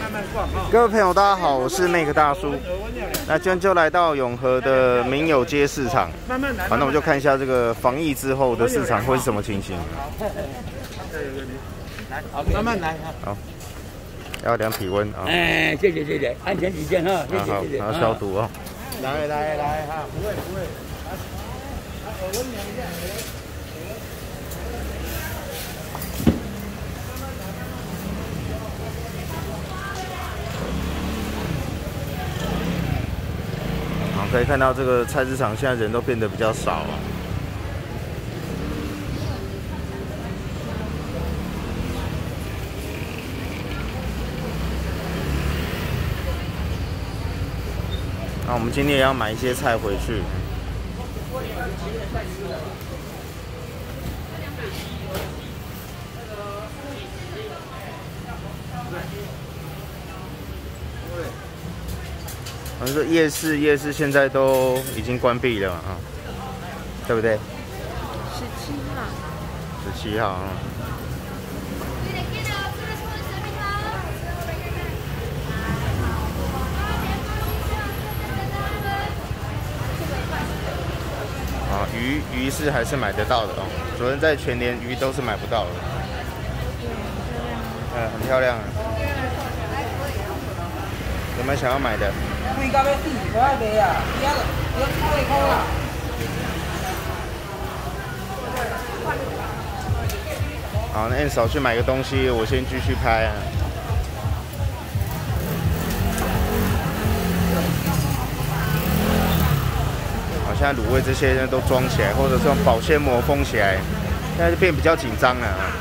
各位朋友，大家好，我是 Make 大叔。那今天就来到永和的民友街市场。好，那我们就看一下这个防疫之后的市场会是什么情形。 好，慢慢来。 好，要量体温啊。 哎，谢谢，安全起见哈，谢谢。 好，消毒哦。 来哈，不会。来，耳温量一下。 可以看到这个菜市场现在人都变得比较少了。那我们今天也要买一些菜回去。这夜市现在都已经关闭了啊，对不对？17号啊。啊，鱼是还是买得到的哦。昨天在全联鱼都是买不到的。很漂亮啊。有没有想要买的？贵到要死，不爱卖啊！要2块啦。好，那少去买个东西，我先继续拍啊。好，现在卤味这些呢都装起来，或者是用保鲜膜封起来，现在就变比较紧张了啊。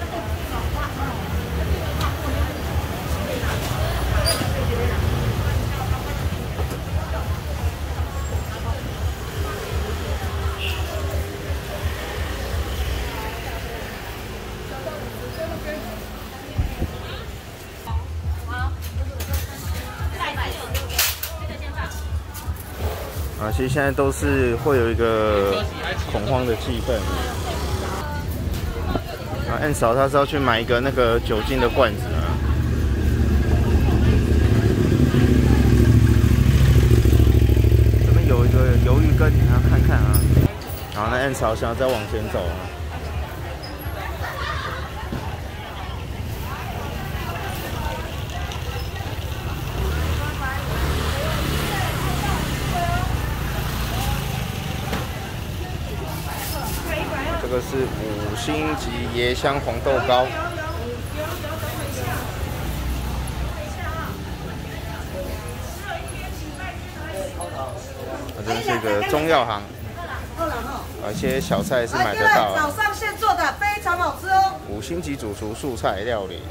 其实现在都是会有一个恐慌的气氛。N 嫂他是要去买一个那个酒精的罐子啊。这边有一个鱿鱼羹，你要看看啊。然后那 N 嫂想要再往前走啊。这个是5星级椰香红豆糕，这边是一个中药行，一些小菜是买得到。 早上现做的，非常好吃哦。 5星级主厨素菜料理。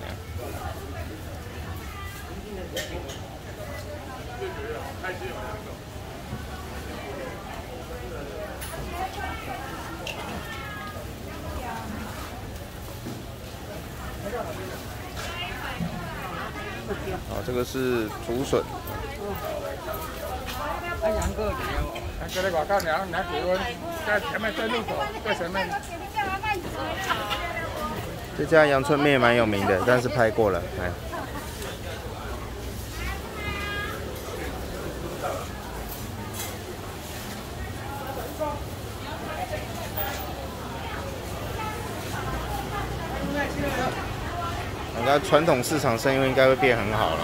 这个是竹笋。这家阳春面蛮有名的，但是拍过了。那传统市场生意应该会变很好了。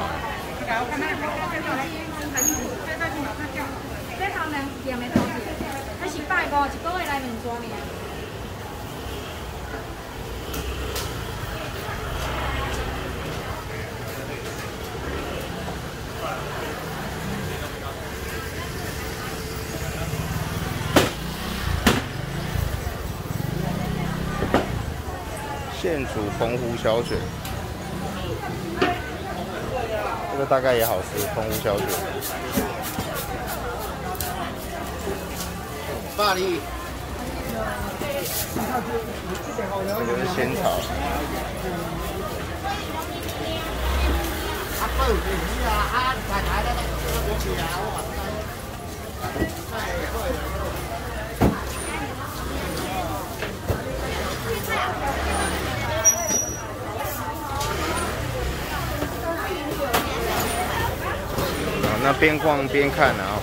现煮澎湖小卷。这个大概也好吃，澎湖小卷。巴黎。这个是仙草。 那边逛边看啊。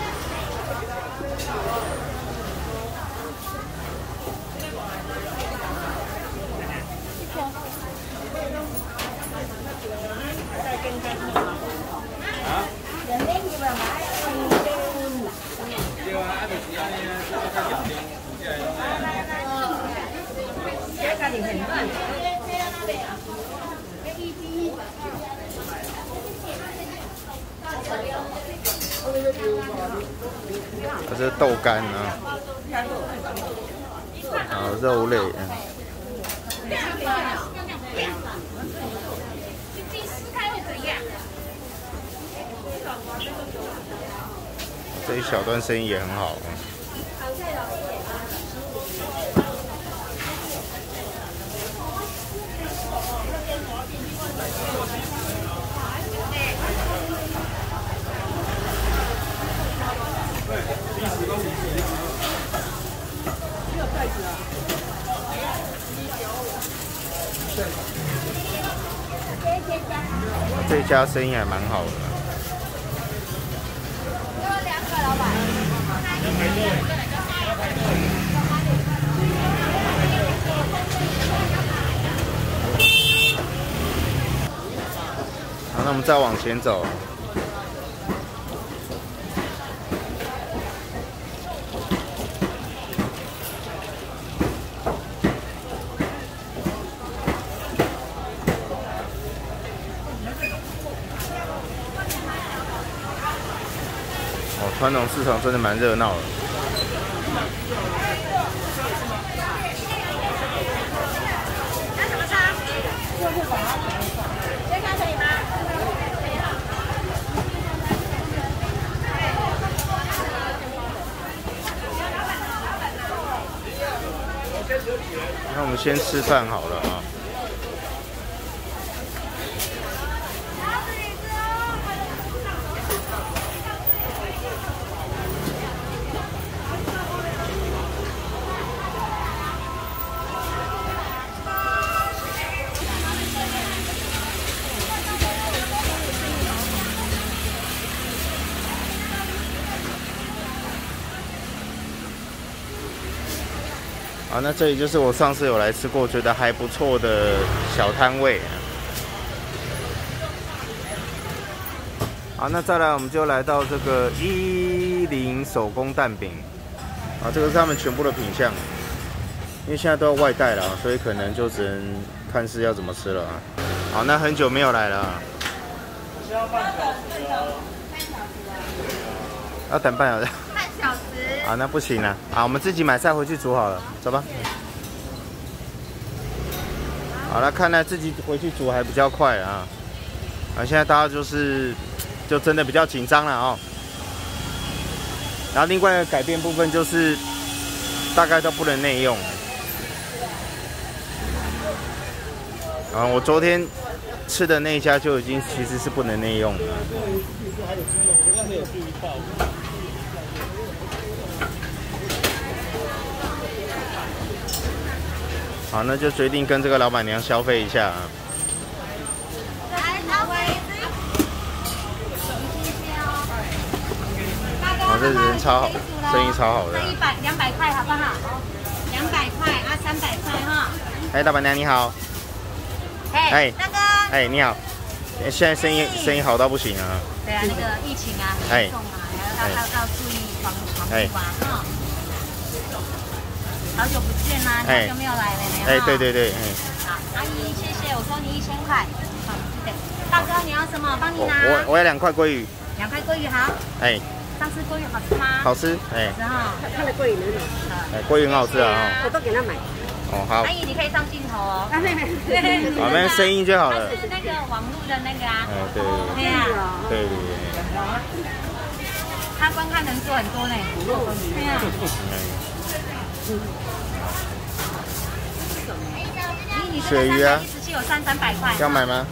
这是豆干啊，肉类。这一小段生意也很好。这家生意还蛮好的。好，那我们再往前走。传统市场真的蛮热闹的。 那什么汤？这汤可以吗？ 那我们先吃饭好了啊。好，那这里就是我上次有来吃过，觉得还不错的小摊位。好，那再来我们就来到这个10手工蛋饼。啊，这个是他们全部的品项，因为现在都要外带了，所以可能就只能看是要怎么吃了啊。好，那很久没有来了。要等半小时。半小时。啊，那不行了。好，我们自己买菜回去煮好了，走吧。好了，看来自己回去煮还比较快啊。啊，现在大家就真的比较紧张了哦。然后另外改变部分就是大概都不能内用。啊，我昨天吃的那一家就已经其实是不能内用了。好，那就决定跟这个老板娘消费一下啊。好，这人超好，生意超好的。 200块好不好？200块啊，300块哈。 哎，老板娘你好。 哎，大哥。 哎，你好。现在生意好到不行啊。 对啊，那个疫情啊，很严重啊，要注意防护啊哈。好久不见啦，你好久没有来了呢。 哎，对对对， 好，阿姨谢谢，我收你1000块。好，对。大哥你要什么？帮你拿。 我要2块鲑鱼。2 块鲑鱼好。 哎。 上次鲑鱼好吃吗？ 好吃，哎。 然后他的鲑鱼很好吃。 哎，鲑鱼很好吃啊。 我都给他买。 哦，好。 阿姨你可以上镜头哦。 我们声音就好了。 是那个网络的那个啊。 对。 对啊。 对。 他观看人数很多呢。对啊。 鳕鱼啊， 一只有300块， 要买吗？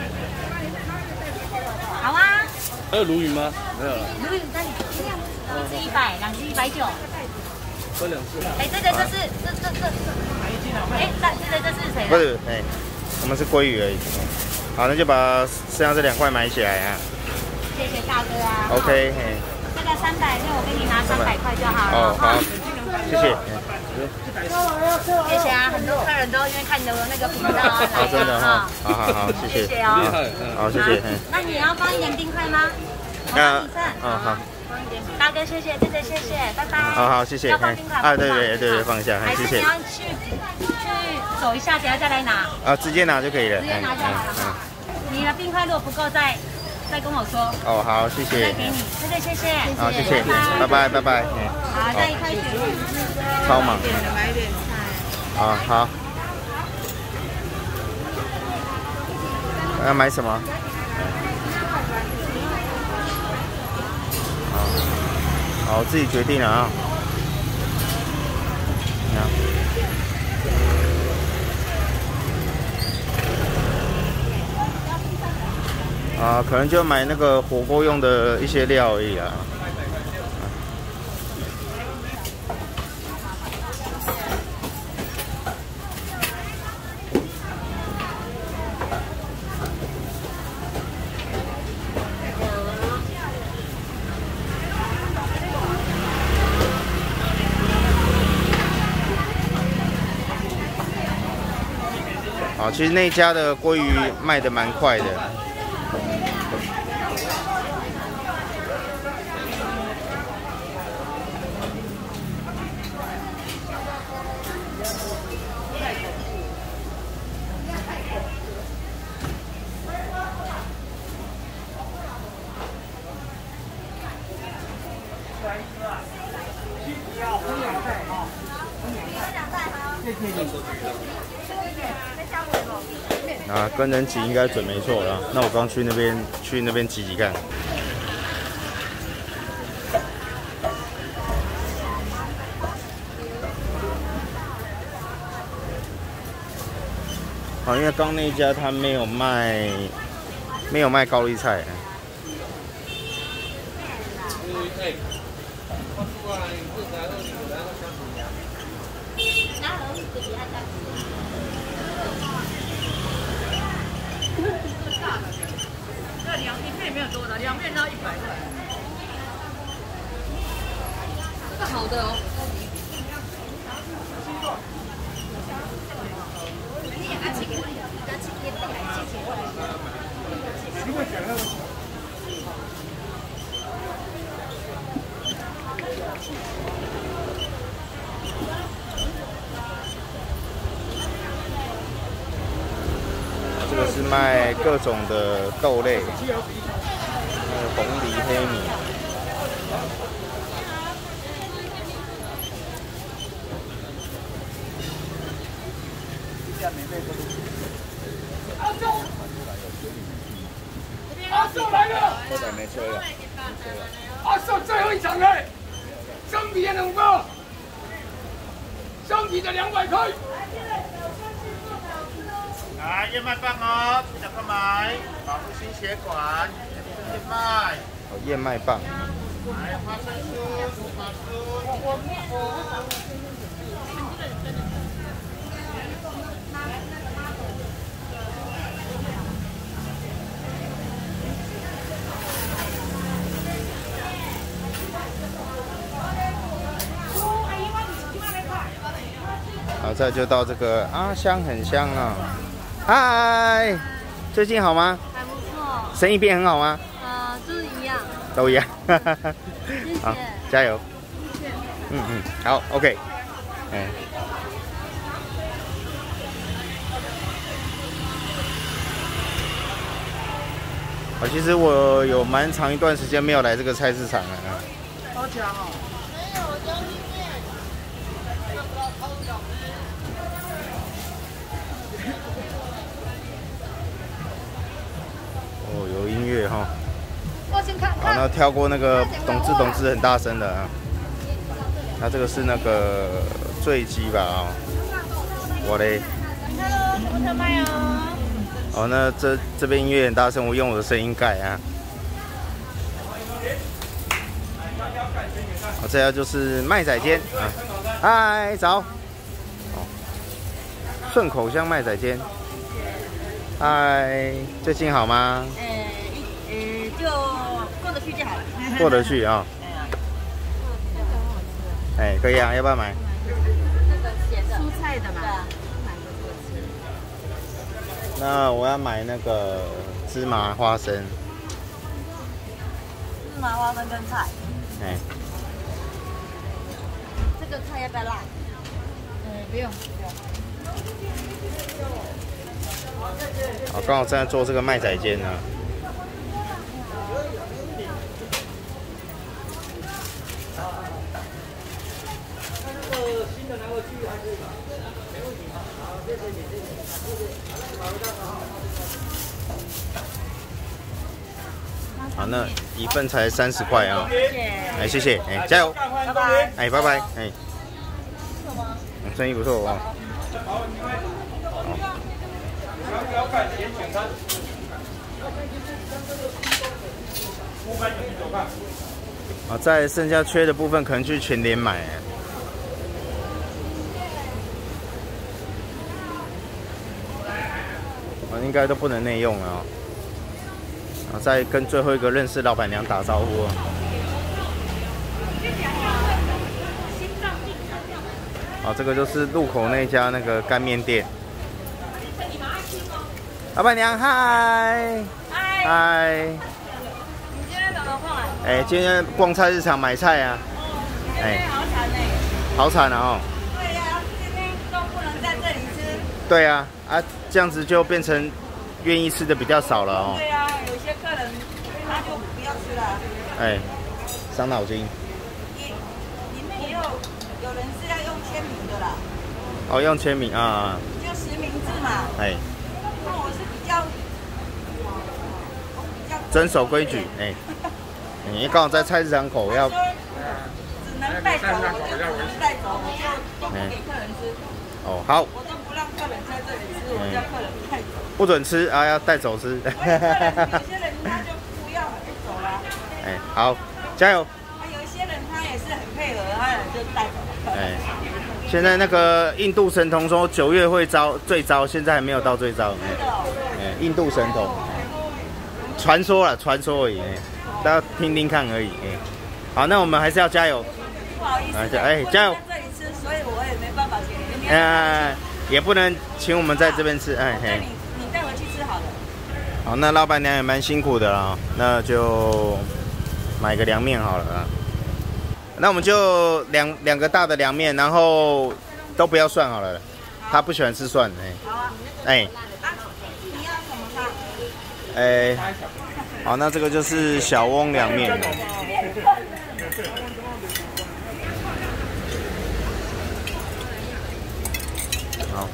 好啊。 还有鲈鱼吗？没有了。 鲈鱼那里1只100，2只190。 分2次。 哎，这是哎，这是谁的？ 不是，哎，我们是鲑鱼而已。好，那就把剩下这2块买起来啊。 谢谢大哥啊。 OK， 嘿。 这个360，我给你拿300块就好了。 哦，好，谢谢。 谢谢啊，很多客人都因为看你的那个频道啊来哦，真的哈，好好好，谢谢。 谢谢哦。 好，谢谢。 那你要放一点冰块吗？ 好。 放一点。大哥，谢谢，姐姐，谢谢，拜拜。 好，谢谢。 要放冰块啊，对，放一下， 还是谢谢。 你要去走一下，等下再来拿。 啊，直接拿就可以了。 直接拿就好了。你的冰块如果不够，再跟我说。 哦，好，谢谢。 再给你，谢谢。 好，谢谢，拜拜。 好，再一块雪碧。 超忙。 买点菜。 啊，好。要买什么？好，自己决定了啊。可能就买那个火锅用的一些料而已啊。好，其实那家的鲑鱼卖得蛮快的。跟人挤应该准没错了。那我刚去那边挤挤看。好，因为刚那家他没有卖高丽菜。 这凉面没有多的，凉面都要100块。这个好的哦。 这个是卖各种的豆类，还有红藜、黑米。 阿寿来了！ 后台没车了。 阿寿最后一场了，生皮的2个，生皮的200块。 来燕麦棒哦，记得购买，保护心血管。燕麦。 哦，燕麦棒。 来花生酥、福马酥。 好，再就到这个阿香很香啊！嗨，最近好吗？ 还不错。 生意变很好吗？ 就是一样。 都一样。 谢谢。 好，加油。 谢谢。 好 ，OK。好，其实我有蛮长一段时间没有来这个菜市场了啊。 好强哦！ 没有椒意面。 哦，有音乐哈。 我先看好，那跳过那个懂字很大声的啊。那这个是那个醉鸡吧啊？我嘞。 Hello，我想卖哦。 哦，那这边音乐很大声，我用我的声音盖啊。好，这家就是麦仔煎啊。嗨，早。哦，顺口香麦仔煎。嗨，最近好吗？ 就去就好了。 过得去啊。哎，可以啊，要不要买？ 蔬菜的嘛。 那我要买那个芝麻花生。 芝麻花生跟菜。 哎。 这个菜要不要辣？不用。 好，刚好正在做这个麦仔煎呢。好，那一份才30块啊！哎，谢谢，哎，加油！ 拜拜。 哎，拜拜，哎。生意不错啊。啊，在剩下缺的部分，可能去全联买。应该都不能内用了啊！再跟最后一个认识老板娘打招呼。好，这个就是路口那家那个干面店。老板娘，嗨！嗨！ 你今天怎么逛？ 哎，今天逛菜市场买菜啊。 哎，好惨哎！ 好惨啊！哦。 对呀，今天都不能在这里吃。 对啊，啊，这样子就变成愿意吃的比较少了哦。 对啊，有些客人他就不要吃了。 哎，伤脑筋。 里面也有人是要用签名的啦。 哦，用签名啊。 就实名制嘛。 哎。 那我是比较遵守规矩，哎。你刚好在菜市场口要。 只能带走，我就只能带走，我就都不给客人吃。 哦，好。 我都不让客人在这里吃，我叫客人带走。 不准吃啊，要带走吃。 有些人他就不要就走了。 哎，好，加油。 有一些人他也是很配合，他就带走了。 哎，现在那个印度神童说9月会最糟，现在还没有到最糟。哎，印度神童，传说了，传说而已，大家听听看而已。哎，好，那我们还是要加油。 不好意思， 哎，加油。 在这里吃，所以我也没办法请你。 也不能请我们在这边吃，哎嘿。 你带回去吃好了。 好，那老板娘也蛮辛苦的啦，那就买个凉面好了啊。那我们就两个大的凉面，然后都不要蒜好了，他不喜欢吃蒜，哎。 好啊。 哎。 你要什么汤？ 哎，好，那这个就是小翁凉面。好，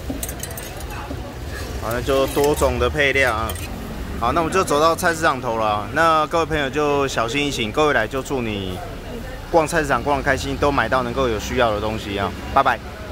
好，那就多种的配料啊。好，那我们就走到菜市场头了啊。那各位朋友就小心一行，各位来就祝你逛菜市场逛得开心，都买到能够有需要的东西啊。拜拜。